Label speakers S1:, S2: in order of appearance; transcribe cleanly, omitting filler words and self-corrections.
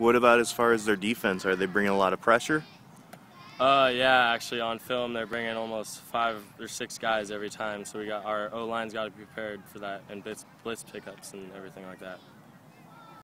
S1: What about as far as their defense? Are they bringing a lot of pressure?
S2: Yeah, actually on film they're bringing almost 5 or 6 guys every time, so our O-line's got to be prepared for that, and blitz pickups and everything like that.